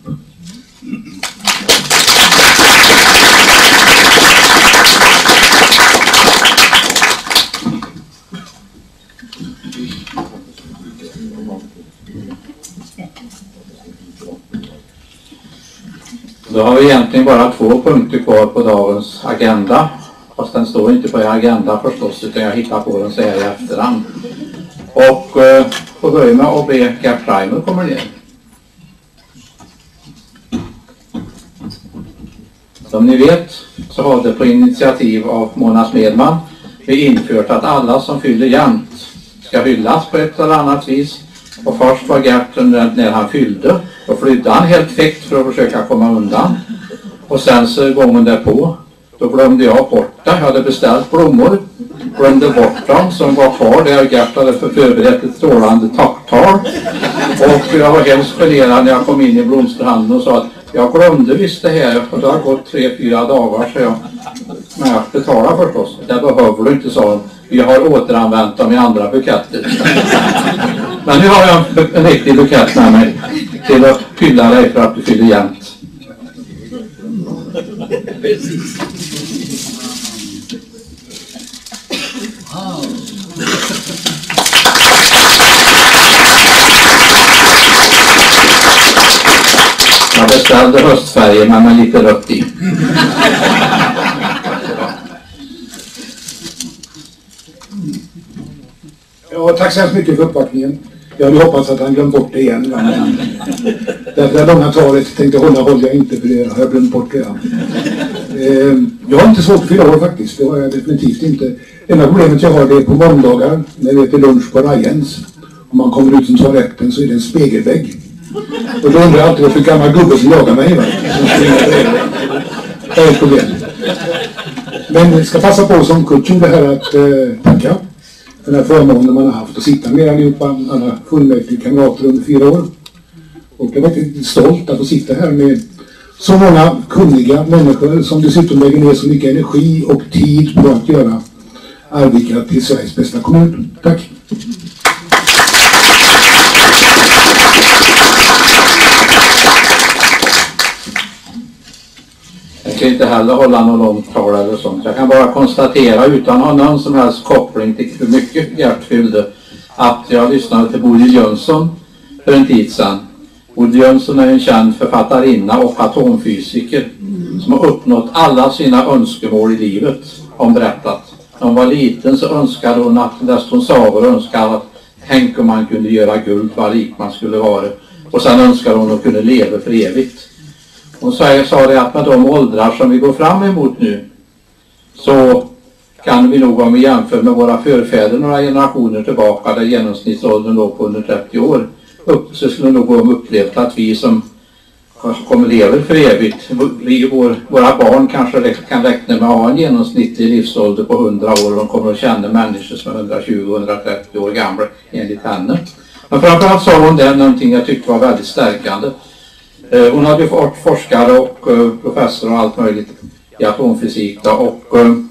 Då har vi egentligen bara 2 punkter kvar på dagens agenda. Fast den står inte på agenda förstås, utan jag hittar på den så här i efterhand. Och får börja med att be Gert Reimer kommer ner. Som ni vet så har det på initiativ av Mona Smedman vi infört att alla som fyller jämnt ska hyllas på ett eller annat vis. Och först var Gert när han fyllde, då flydde han helt fäkt för att försöka komma undan. Och sen så gången därpå, då glömde jag bort det. Jag hade beställt blommor, glömde bort dem som var kvar där. Gert hade förberett ett strålande tacktal. Och jag var hemskt generad när jag kom in i blomsterhandeln och sa att jag glömde visst det här, och det har gått 3-4 dagar, så jag. Men jag betalar förstås. Det behöver du inte, sa han. Vi har återanvänt dem i andra buketter. Men nu har jag en riktig bukett med mig till att fylla dig för att du fyller jämnt. Jag beställde höstfärger men med lite rött i. Ja, tack så hemskt mycket för uppbackningen. Jag hade hoppats att han glömt bort det igen. Men därför det långa talet tänkte håller jag inte, för det har jag glömt bort redan. Jag har inte svårt att fylla år faktiskt. Det har jag definitivt inte. Enda problemet jag har det är på måndagar när vi äter lunch på Rajens. Om man kommer ut från toaletten så är det en spegelvägg. Och då undrar jag alltid varför gammal gubbe som jagar mig. Va? Det är ett problem. Men jag ska passa på som Kurt gjorde här att tacka för den här förmånen man har haft att sitta med allihopa, alla fullmäktige kamrater under 4 år. Och jag är väldigt stolt att få sitta här med så många kunniga människor som dessutom lägger ner så mycket energi och tid på att göra Arvika till Sveriges bästa kommun. Tack! Jag kan inte heller hålla någon långt tal eller sånt. Jag kan bara konstatera utan att ha någon som helst koppling till hur mycket Gert fyllde att jag lyssnade till Bodil Jönsson för en tid sedan. Bodil Jönsson är en känd författarinna och atomfysiker som har uppnått alla sina önskemål i livet, om berättat. När hon var liten så önskade hon att, läste hon sagor och önskade att tänk om man kunde göra guld vad rik man skulle vara. Och sen önskade hon att kunna leva för evigt. Hon sa det att med de åldrar som vi går fram emot nu så kan vi nog, om vi jämför med våra förfäder några generationer tillbaka där genomsnittsåldern låg på 130 år, så skulle nog gå upplevt att vi som kommer leva för evigt, våra barn kanske kan räkna med att ha en genomsnittlig livsålder på 100 år och de kommer att känna människor som är 120-130 år gamla enligt henne. Men framförallt sa hon det någonting jag tyckte var väldigt stärkande. Hon hade varit forskare och professor och allt möjligt i atomfysik då, och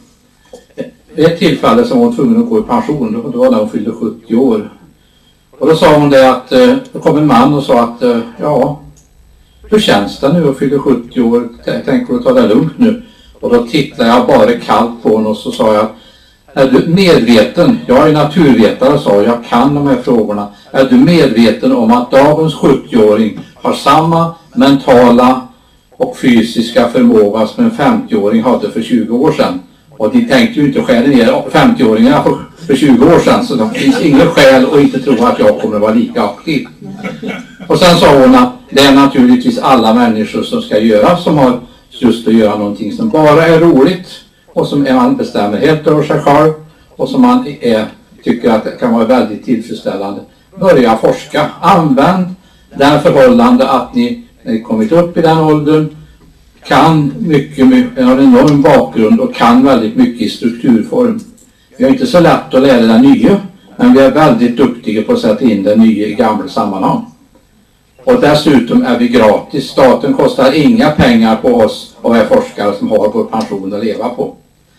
vid ett tillfälle som hon var tvungen att gå i pension, då var när hon fyllde 70 år. Och då sa hon det att då kom en man och sa att ja, hur känns det nu att fylla 70 år? Tänker du ta det lugnt nu? Och då tittade jag bara kallt på honom och så sa jag, är du medveten, jag är naturvetare sa jag kan de här frågorna, är du medveten om att dagens 70-åring har samma mentala och fysiska förmåga som en 50-åring hade för 20 år sedan? Och de tänkte ju inte skära ner 50-åringarna för 20 år sedan, så det finns ingen skäl att inte tro att jag kommer att vara lika aktiv. Och sen sa hon att det är naturligtvis alla människor som ska göra, som har just att göra någonting som bara är roligt och som man bestämmer helt över sig själv och som man tycker att det kan vara väldigt tillfredsställande. Börja forska, använd den förhållande att ni kommit upp i den åldern, kan mycket, har en enorm bakgrund och kan väldigt mycket i strukturform. Vi har inte så lätt att lära det nya, men vi är väldigt duktiga på att sätta in det nya i gamla sammanhang. Och dessutom är vi gratis. Staten kostar inga pengar på oss och är forskare som har vår pension att leva på.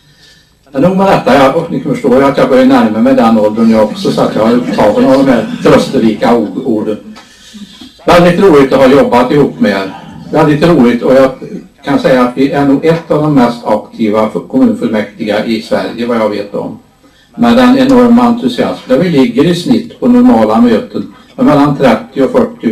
Men nog med detta, ni förstår ju att jag börjar närma mig den åldern jag också, så att jag har upptagen av de här trösterika orden. Väldigt roligt att ha jobbat ihop med er. Väldigt roligt, och jag kan säga att vi är nog ett av de mest aktiva kommunfullmäktiga i Sverige, vad jag vet om. Med den enorma entusiasm där vi ligger i snitt på normala möten med mellan 30 och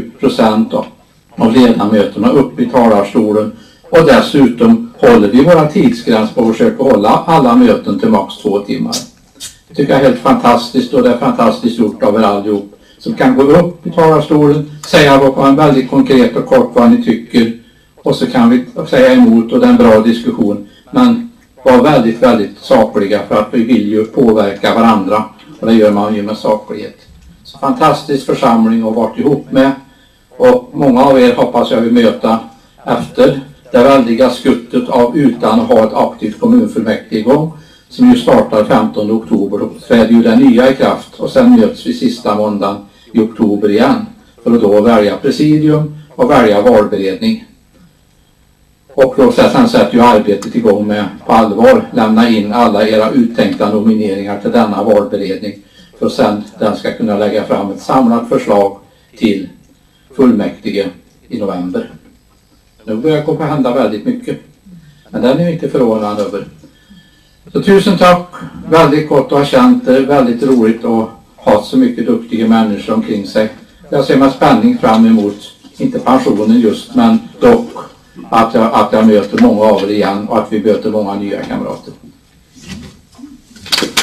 40% av ledamöterna uppe i talarstolen, och dessutom håller vi våra tidsgräns på att försöka hålla alla möten till max 2 timmar. Det tycker jag är helt fantastiskt, och det är fantastiskt gjort av er allihop som kan gå upp i talarstolen, säga vad en väldigt konkret och kort vad ni tycker, och så kan vi säga emot, och det är en bra diskussion, men var väldigt, väldigt sakliga, för att vi vill ju påverka varandra, och det gör man ju med saklighet. Så fantastisk församling att varit ihop med, och många av er hoppas jag vill möta efter det väldiga skuttet av utan att ha ett aktivt kommunfullmäktige igång, som ju startar 15 oktober, och träder ju den nya i kraft, och sen möts vi sista måndagen i oktober igen för att då välja presidium och välja valberedning. Och då sen sätter ju arbetet igång med på allvar lämna in alla era uttänkta nomineringar till denna valberedning. För sen den ska kunna lägga fram ett samlat förslag till fullmäktige i november. Nu börjar komma hända väldigt mycket. Men den är vi inte förvånad över. Så tusen tack. Väldigt gott att ha känt det. Väldigt roligt att ha så mycket duktiga människor omkring sig. Jag ser med spänning fram emot, inte pensionen just, men dock att jag möter många av er igen och att vi möter många nya kamrater.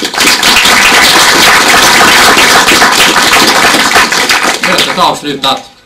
Mötet avslutat.